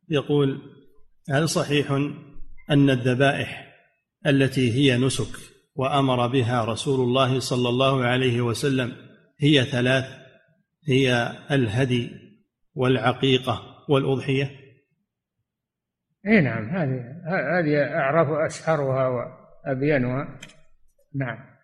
يقول: هل صحيح أن الذبائح التي هي نسك وأمر بها رسول الله صلى الله عليه وسلم هي ثلاث، هي الهدي والعقيقة والأضحية؟ اي نعم، هذه أعرف أشهرها وأبينها. نعم.